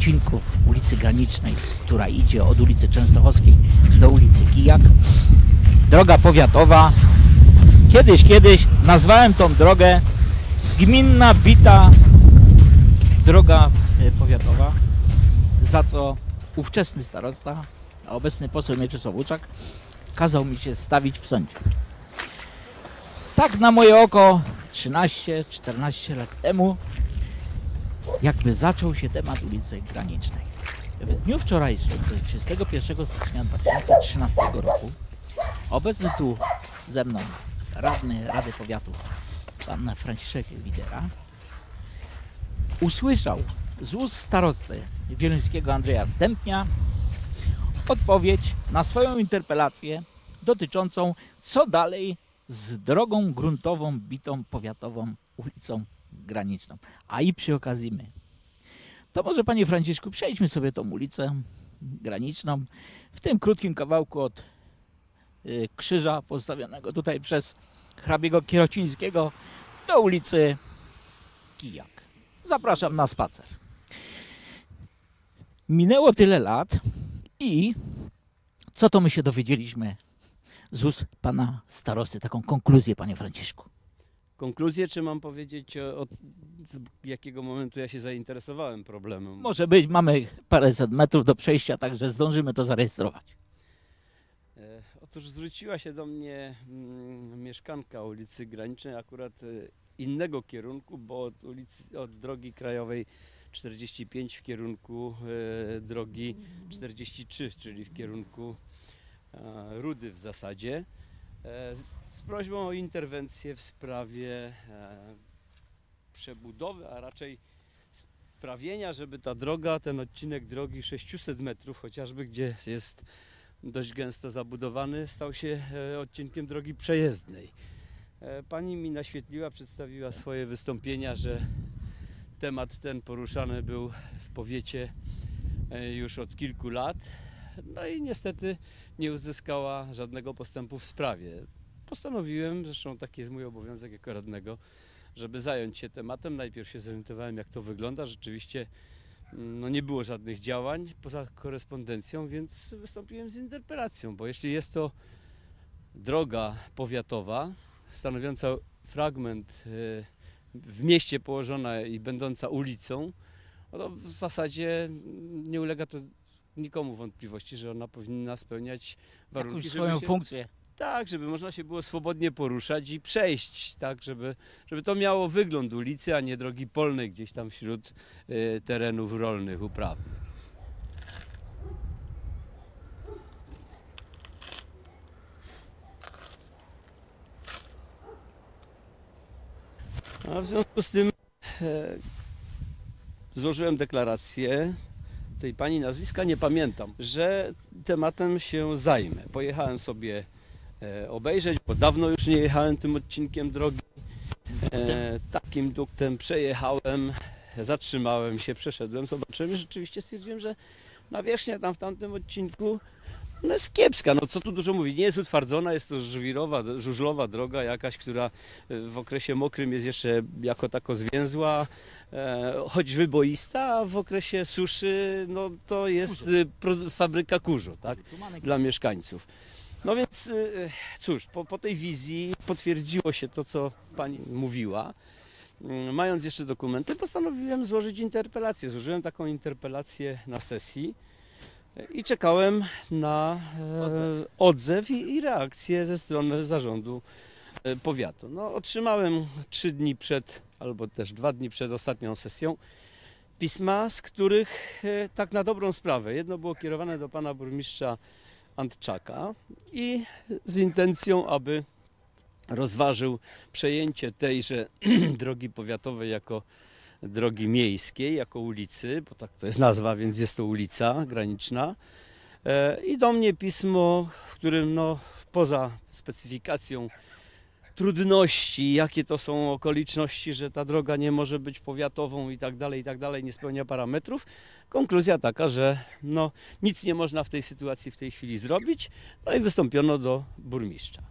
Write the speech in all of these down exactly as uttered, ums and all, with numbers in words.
odcinków ulicy Granicznej, która idzie od ulicy Częstochowskiej do ulicy Kijak. Droga powiatowa. Kiedyś, kiedyś nazwałem tą drogę gminna bita droga powiatowa, za co ówczesny starosta, a obecny poseł Mieczysław Łuczak kazał mi się stawić w sądzie. Tak na moje oko trzynaście czternaście lat temu jakby zaczął się temat ulicy Granicznej. W dniu wczorajszym, to jest trzydziestego pierwszego stycznia dwa tysiące trzynastego roku, obecny tu ze mną radny Rady Powiatu, pan Franciszek Widera, usłyszał z ust starosty wieluńskiego Andrzeja Stępnia odpowiedź na swoją interpelację dotyczącą, co dalej z drogą gruntową bitą powiatową ulicą Graniczną. A i przy okazji my. To może, panie Franciszku, przejdźmy sobie tą ulicę Graniczną w tym krótkim kawałku od y, krzyża postawionego tutaj przez hrabiego Kierocińskiego do ulicy Kijak. Zapraszam na spacer. Minęło tyle lat i co to my się dowiedzieliśmy z ust pana starosty? Taką konkluzję, panie Franciszku. Konkluzję, czy mam powiedzieć, od jakiego momentu ja się zainteresowałem problemem? Może być, mamy paręset metrów do przejścia, także zdążymy to zarejestrować. E, otóż zwróciła się do mnie mm, mieszkanka ulicy Granicznej, akurat e, innego kierunku, bo od, ulicy, od drogi krajowej czterdzieści pięć w kierunku e, drogi czterdzieści trzy, czyli w kierunku e, Rudy w zasadzie. Z, z prośbą o interwencję w sprawie e, przebudowy, a raczej sprawienia, żeby ta droga, ten odcinek drogi sześćset metrów chociażby, gdzie jest dość gęsto zabudowany, stał się e, odcinkiem drogi przejezdnej. E, pani mi naświetliła, przedstawiła swoje wystąpienia, że temat ten poruszany był w powiecie e, już od kilku lat. No i niestety nie uzyskała żadnego postępu w sprawie. Postanowiłem, zresztą taki jest mój obowiązek jako radnego, żeby zająć się tematem. Najpierw się zorientowałem, jak to wygląda. Rzeczywiście no, nie było żadnych działań poza korespondencją, więc wystąpiłem z interpelacją, bo jeśli jest to droga powiatowa stanowiąca fragment w mieście położona i będąca ulicą, no to w zasadzie nie ulega to nikomu wątpliwości, że ona powinna spełniać warunki, jakąś swoją się, funkcję. Tak, żeby można się było swobodnie poruszać i przejść, tak, żeby, żeby to miało wygląd ulicy, a nie drogi polnej gdzieś tam wśród y, terenów rolnych, uprawnych. A w związku z tym e, złożyłem deklarację. Tej pani nazwiska nie pamiętam, że tematem się zajmę. Pojechałem sobie e, obejrzeć, bo dawno już nie jechałem tym odcinkiem drogi. E, takim duktem przejechałem, zatrzymałem się, przeszedłem, zobaczyłem i rzeczywiście stwierdziłem, że nawierzchnia tam w tamtym odcinku no jest kiepska. No co tu dużo mówić, nie jest utwardzona, jest to żwirowa, żużlowa droga jakaś, która w okresie mokrym jest jeszcze jako tako zwięzła, e, choć wyboista, a w okresie suszy no to jest kurzu. Fabryka kurzu, tak, dla mieszkańców. No więc cóż, po, po tej wizji potwierdziło się to, co pani mówiła. Mając jeszcze dokumenty, postanowiłem złożyć interpelację. Złożyłem taką interpelację na sesji i czekałem na e, odzew i, i reakcję ze strony zarządu e, powiatu. No, otrzymałem trzy dni przed, albo też dwa dni przed ostatnią sesją pisma, z których e, tak na dobrą sprawę. Jedno było kierowane do pana burmistrza Antczaka i z intencją, aby rozważył przejęcie tejże drogi powiatowej jako drogi miejskiej, jako ulicy, bo tak to jest nazwa, więc jest to ulica Graniczna. I do mnie pismo, w którym no, poza specyfikacją trudności, jakie to są okoliczności, że ta droga nie może być powiatową i tak dalej, i tak dalej, nie spełnia parametrów. Konkluzja taka, że no, nic nie można w tej sytuacji w tej chwili zrobić. No i wystąpiono do burmistrza.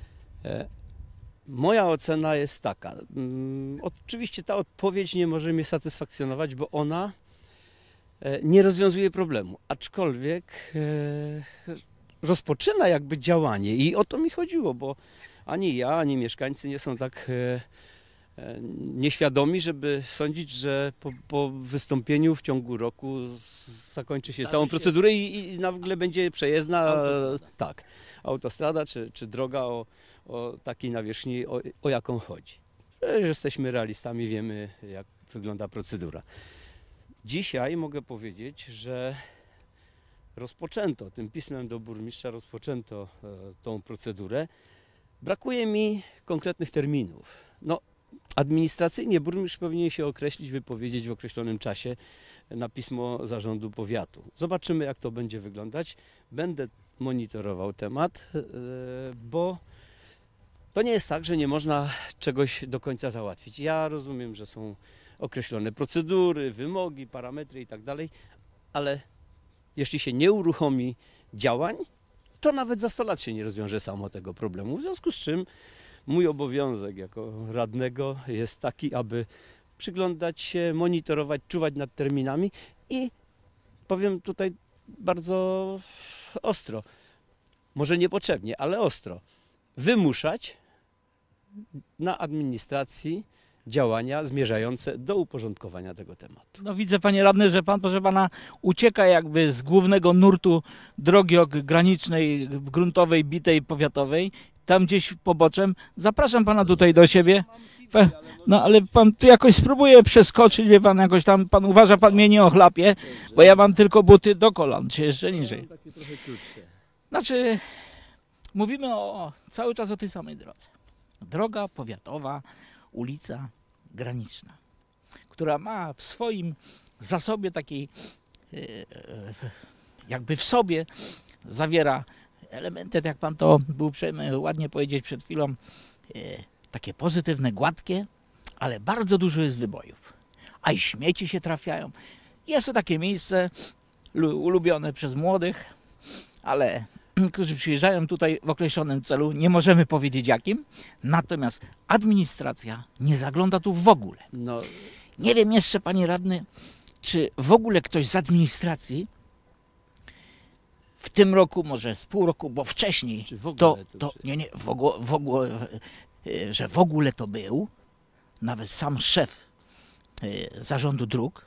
Moja ocena jest taka. Oczywiście ta odpowiedź nie może mnie satysfakcjonować, bo ona e, nie rozwiązuje problemu, aczkolwiek e, rozpoczyna jakby działanie i o to mi chodziło, bo ani ja, ani mieszkańcy nie są tak e, e, nieświadomi, żeby sądzić, że po, po wystąpieniu w ciągu roku z- zakończy się Stanie całą się- procedurę i, i nagle będzie przejezdna, Autostrada. e, tak, autostrada czy, czy droga o, o takiej nawierzchni, o, o jaką chodzi. Że jesteśmy realistami, wiemy jak wygląda procedura. Dzisiaj mogę powiedzieć, że rozpoczęto, tym pismem do burmistrza rozpoczęto e, tą procedurę. Brakuje mi konkretnych terminów. No, administracyjnie burmistrz powinien się określić, wypowiedzieć w określonym czasie na pismo zarządu powiatu. Zobaczymy, jak to będzie wyglądać. Będę monitorował temat, e, bo to nie jest tak, że nie można czegoś do końca załatwić. Ja rozumiem, że są określone procedury, wymogi, parametry i tak dalej, ale jeśli się nie uruchomi działań, to nawet za sto lat się nie rozwiąże samo tego problemu. W związku z czym mój obowiązek jako radnego jest taki, aby przyglądać się, monitorować, czuwać nad terminami i powiem tutaj bardzo ostro, może niepotrzebnie, ale ostro, wymuszać na administracji działania zmierzające do uporządkowania tego tematu. No widzę, panie radny, że pan, proszę pana, ucieka jakby z głównego nurtu drogi ok- granicznej, gruntowej, bitej, powiatowej, tam gdzieś poboczem. Zapraszam pana tutaj do siebie. Pa- No ale pan tu jakoś spróbuje przeskoczyć, wie pan, jakoś tam, pan uważa, pan mnie nie ochlapie, bo ja mam tylko buty do kolan, czy jeszcze niżej. Takie trochę krótsze. Znaczy, mówimy o, cały czas o tej samej drodze. Droga powiatowa, ulica graniczna, która ma w swoim zasobie takiej, e, e, jakby w sobie zawiera elementy, jak pan to był uprzejmy ładnie powiedzieć przed chwilą, e, takie pozytywne, gładkie, ale bardzo dużo jest wybojów. A i śmieci się trafiają. Jest to takie miejsce lu- ulubione przez młodych, ale którzy przyjeżdżają tutaj w określonym celu, nie możemy powiedzieć jakim, natomiast administracja nie zagląda tu w ogóle. No, Nie wiem jeszcze, panie radny, czy w ogóle ktoś z administracji w tym roku, może z pół roku, bo wcześniej, czy w ogóle to, to to czy- nie, nie, w ogóle, w ogóle, e, że w ogóle to był, nawet sam szef e, zarządu dróg,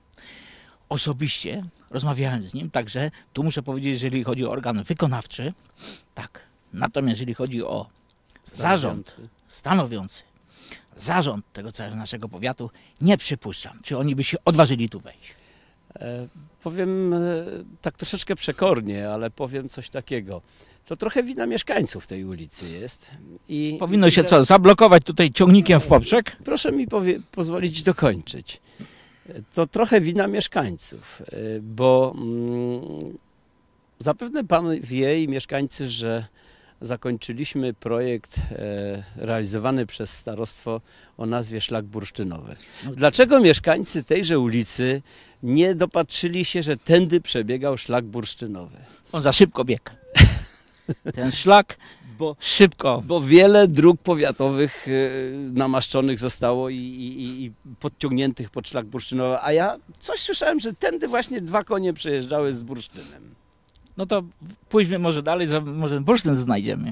osobiście rozmawiałem z nim, także tu muszę powiedzieć, jeżeli chodzi o organ wykonawczy, tak. Natomiast jeżeli chodzi o zarząd stanowiący. stanowiący zarząd tego całego naszego powiatu, nie przypuszczam, czy oni by się odważyli tu wejść. E, powiem e, tak troszeczkę przekornie, ale powiem coś takiego. To trochę wina mieszkańców tej ulicy jest. I Powinno się i co, zablokować tutaj ciągnikiem w poprzek? Proszę mi powie, pozwolić dokończyć. To trochę wina mieszkańców, y, bo mm, zapewne pan wie i mieszkańcy, że zakończyliśmy projekt e, realizowany przez starostwo o nazwie Szlak Bursztynowy. Dlaczego mieszkańcy tejże ulicy nie dopatrzyli się, że tędy przebiegał szlak bursztynowy? On za szybko biegł. Ten szlak Bo szybko. Bo wiele dróg powiatowych y, namaszczonych zostało i, i, i podciągniętych pod szlak bursztynowy, a ja coś słyszałem, że tędy właśnie dwa konie przejeżdżały z bursztynem. No to pójdźmy może dalej, za- może bursztyn znajdziemy.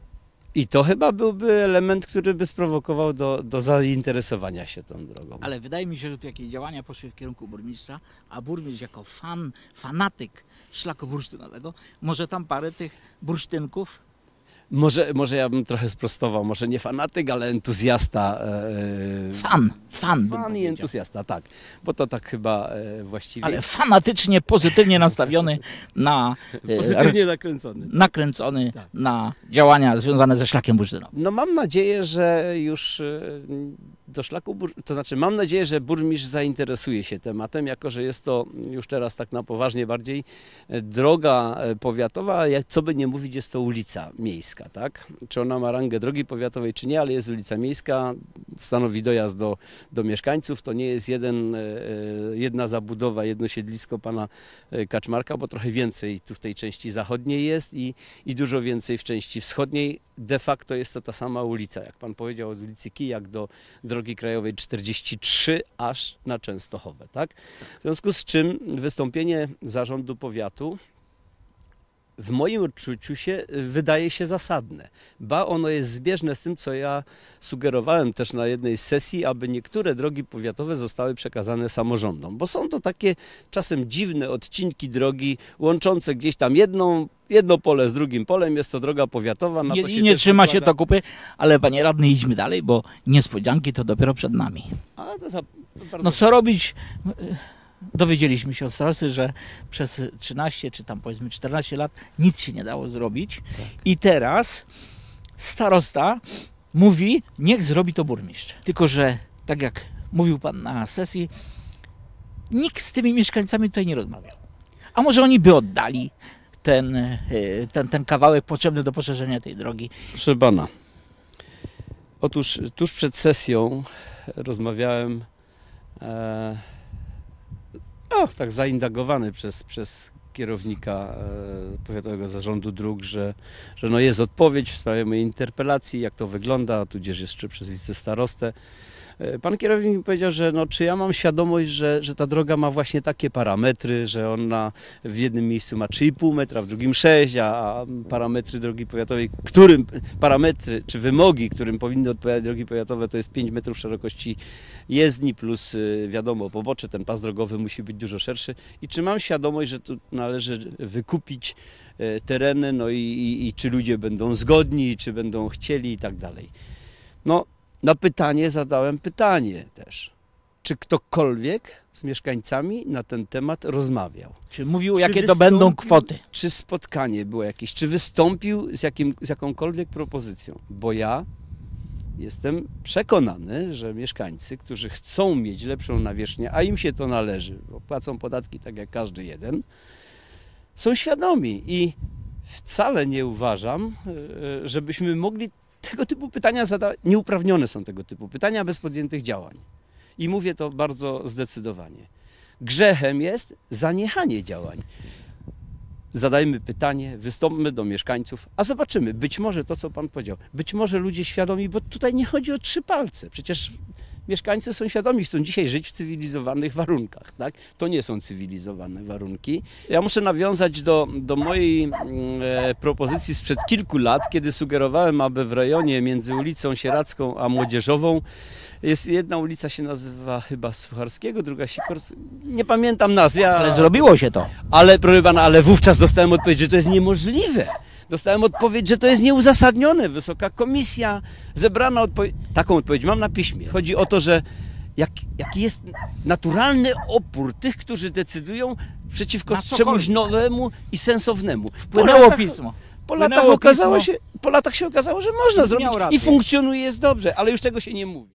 I to chyba byłby element, który by sprowokował do, do zainteresowania się tą drogą. Ale wydaje mi się, że tu jakieś działania poszły w kierunku burmistrza, a burmistrz jako fan, fanatyk szlaku bursztynowego, może tam parę tych bursztynków. Może, może ja bym trochę sprostował, może nie fanatyk, ale entuzjasta. E, Fan, fan bym fan i powiedział. entuzjasta, tak. Bo to tak chyba e, właściwie Ale fanatycznie, pozytywnie nastawiony na, e, pozytywnie nakręcony. nakręcony Tak. na działania związane ze szlakiem bursztynowym. No mam nadzieję, że już e, do szlaku, bur... to znaczy mam nadzieję, że burmistrz zainteresuje się tematem, jako że jest to już teraz tak na poważnie bardziej e, droga e, powiatowa, a jak co by nie mówić, jest to ulica miejska, tak? Czy ona ma rangę drogi powiatowej, czy nie, ale jest ulica miejska, stanowi dojazd do, do mieszkańców, to nie jest jeden, e, jedna zabudowa, jedno siedlisko pana e, Kaczmarka, bo trochę więcej tu w tej części zachodniej jest i, i dużo więcej w części wschodniej. De facto jest to ta sama ulica, jak pan powiedział, od ulicy Kijak do drogi drogi krajowej czterdzieści trzy aż na Częstochowę, tak? W związku z czym wystąpienie zarządu powiatu w moim odczuciu się wydaje się zasadne, ba ono jest zbieżne z tym, co ja sugerowałem też na jednej z sesji, aby niektóre drogi powiatowe zostały przekazane samorządom, bo są to takie czasem dziwne odcinki drogi łączące gdzieś tam jedną, jedno pole z drugim polem, jest to droga powiatowa. Na Nie, to i się nie też trzyma nakłada- się to kupy, ale panie radny, idźmy dalej, bo niespodzianki to dopiero przed nami. Ale to za, bardzo No co robić? Dowiedzieliśmy się od starosty, że przez trzynaście czy tam powiedzmy czternaście lat nic się nie dało zrobić. I teraz starosta mówi, niech zrobi to burmistrz. Tylko że, tak jak mówił pan na sesji, nikt z tymi mieszkańcami tutaj nie rozmawiał. A może oni by oddali ten, e, ten, ten kawałek potrzebny do poszerzenia tej drogi. Proszę pana, otóż tuż przed sesją rozmawiałem e, o, tak zaindagowany przez, przez kierownika e, Powiatowego Zarządu Dróg, że, że no jest odpowiedź w sprawie mojej interpelacji, jak to wygląda, tudzież jeszcze przez wicestarostę. E, Pan kierownik mi powiedział, że no, czy ja mam świadomość, że, że ta droga ma właśnie takie parametry, że ona w jednym miejscu ma trzy i pół metra, w drugim sześć, a, a parametry drogi powiatowej, którym parametry czy wymogi, którym powinny odpowiadać drogi powiatowe, to jest pięć metrów szerokości jezdni plus y, wiadomo pobocze, ten pas drogowy musi być dużo szerszy. I czy mam świadomość, że tu należy wykupić y, tereny, no i, i, i czy ludzie będą zgodni, czy będą chcieli i tak dalej. No, na pytanie zadałem pytanie też. Czy ktokolwiek z mieszkańcami na ten temat rozmawiał? Czy mówił, Czy jakie to będą wystąpił- kwoty? Czy spotkanie było jakieś? Czy wystąpił z, jakim, z jakąkolwiek propozycją? Bo ja jestem przekonany, że mieszkańcy, którzy chcą mieć lepszą nawierzchnię, a im się to należy, bo płacą podatki tak jak każdy jeden, są świadomi i wcale nie uważam, e, żebyśmy mogli tego typu pytania zadawać. Nieuprawnione są tego typu pytania bez podjętych działań. I mówię to bardzo zdecydowanie. Grzechem jest zaniechanie działań. Zadajmy pytanie, wystąpmy do mieszkańców, a zobaczymy, być może to, co pan powiedział, być może ludzie świadomi, bo tutaj nie chodzi o trzy palce, przecież mieszkańcy są świadomi, chcą dzisiaj żyć w cywilizowanych warunkach, tak? To nie są cywilizowane warunki. Ja muszę nawiązać do, do mojej mm, e, propozycji sprzed kilku lat, kiedy sugerowałem, aby w rejonie między ulicą Sieradzką a Młodzieżową jest jedna ulica, się nazywa chyba Sucharskiego, druga Sikorskiego, nie pamiętam nazwy, Ale zrobiło się to. ale, proszę pana, ale wówczas dostałem odpowiedź, że to jest niemożliwe. Dostałem odpowiedź, że to jest nieuzasadnione. Wysoka komisja zebrana odpowiedź. Taką odpowiedź mam na piśmie. Chodzi o to, że jak, jaki jest naturalny opór tych, którzy decydują przeciwko Na cokolwiek. czemuś nowemu i sensownnemu. Po Płynęło latach- pismo. Po latach, Płynęło okazało pismo. się, po latach się okazało, że można Miał zrobić rację. i funkcjonuje, jest dobrze, ale już tego się nie mówi.